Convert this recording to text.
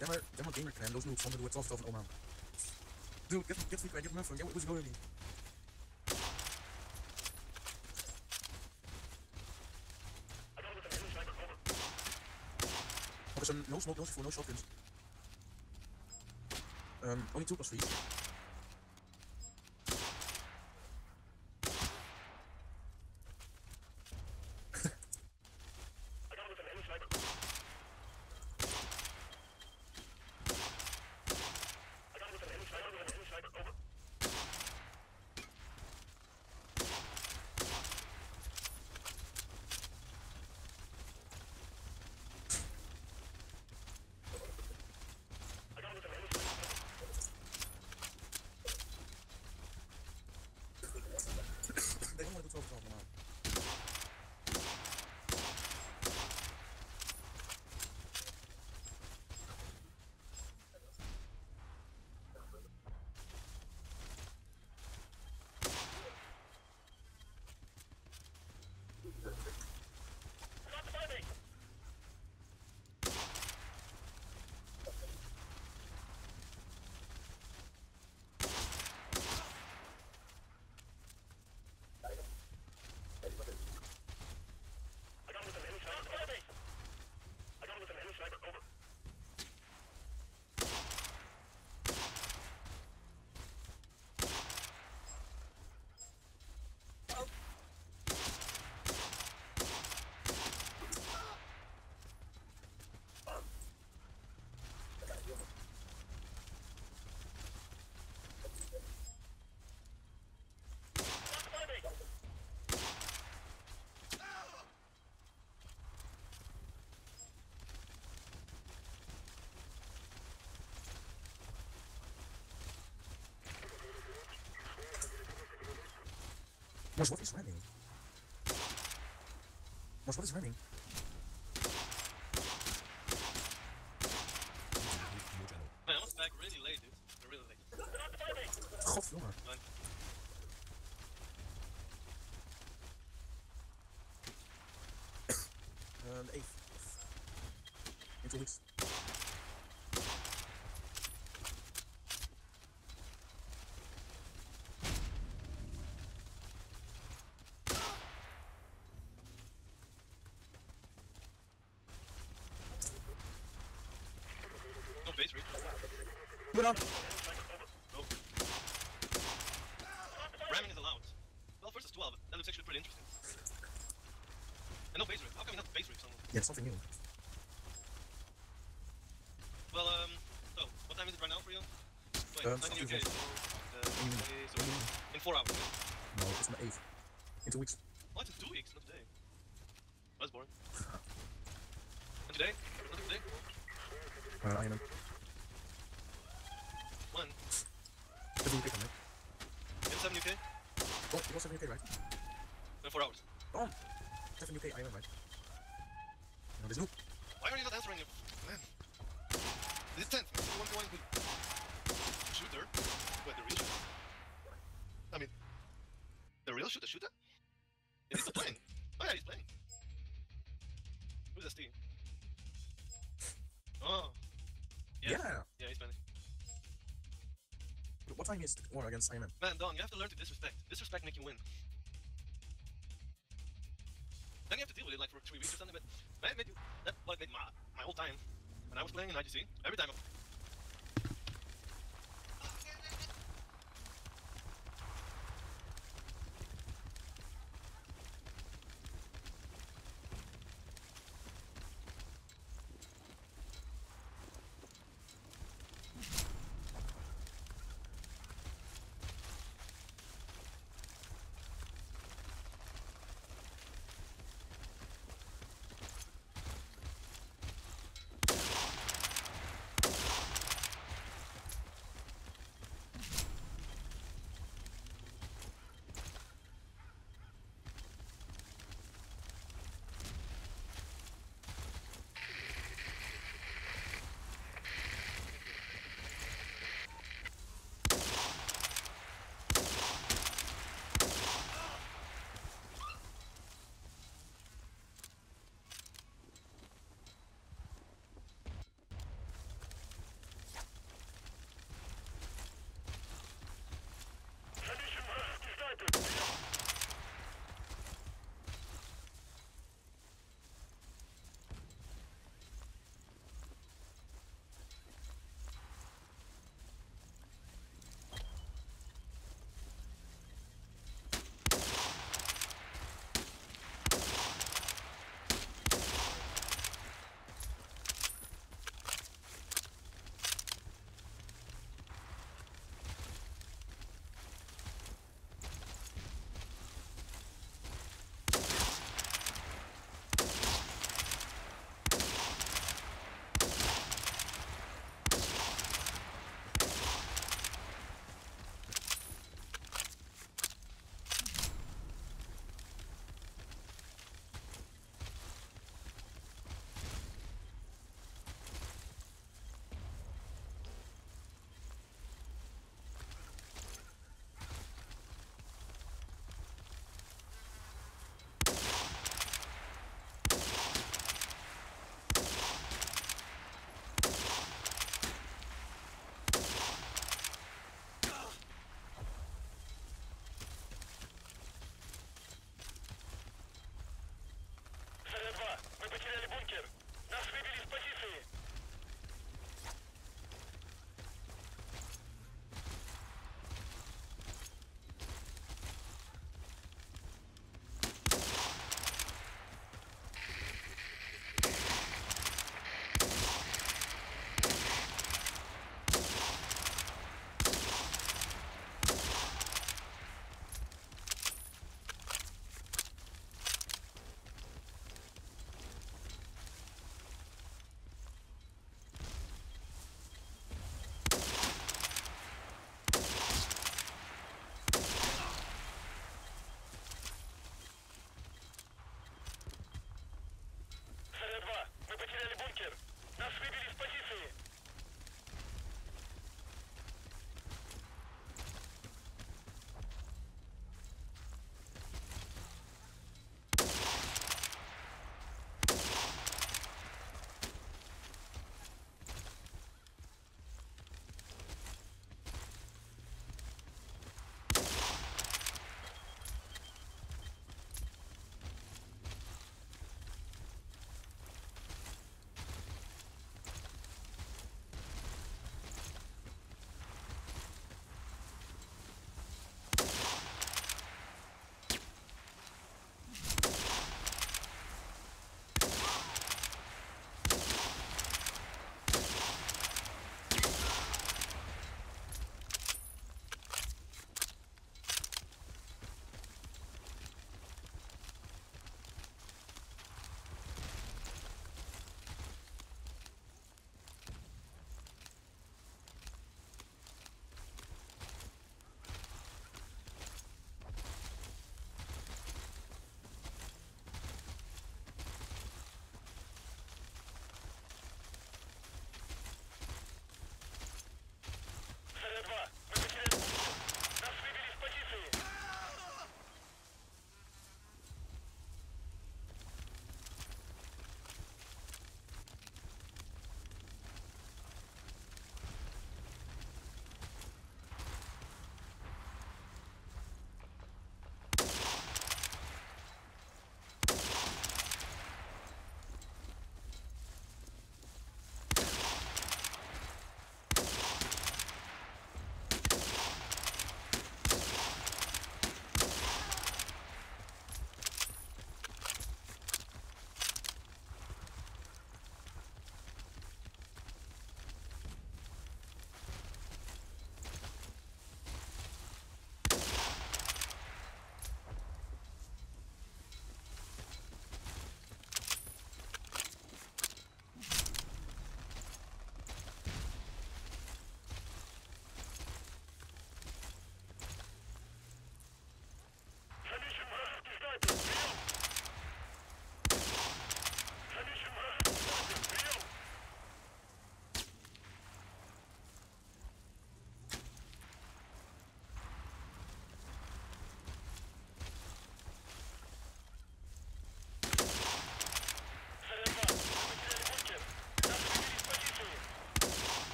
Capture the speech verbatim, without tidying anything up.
Gamma, Gamma Gamer Clan, those noobs wanted to do it all stuff and oh man. Dude, get, get Fleetway, get Murphy, get what was going on. Okay, so no smoke, no C four, no shotguns. Um, only two plus three. They don't want to do twelve twelve now. Mosh, what is running? Mosh, what is running? Man, I was back really late, dude. Really late. Godverdomme. Fine. Uh, the eighth. In two weeks. No base rate. Good on. No. Ramming is allowed. Well, first it's twelve. That looks actually pretty interesting. And no base rate. How come we not base rate someone? Yeah, something new. Well, um, so, what time is it right now for you? Wait, Um, nine in U K, something so, uh, okay, so in four hours. Yeah. No, it's my eighth. In two weeks. What? In two weeks, not today. That's boring. And today? Not today? Uh, I am. When? seven U K, right? In seven U K? Oh, it was seven U K, right? In four hours. Oh! seven U K, I am, right? No, there's no. Why are you not answering your... Man. This is tenth. You want to one good shooter? Wait, the real shooter? I mean... The real shooter shooter? Yeah, he's still playing. Oh yeah, he's playing. Who's S T? Oh. Yeah. Yeah! Yeah, he's playing. What time is the war against I M M? Man, Don, you have to learn to disrespect. Disrespect make you win. Then you have to deal with it like for three weeks or something, but man, made you, that's what made my, my whole time when I was playing in I G C. Every time I... Обстреляли бункер.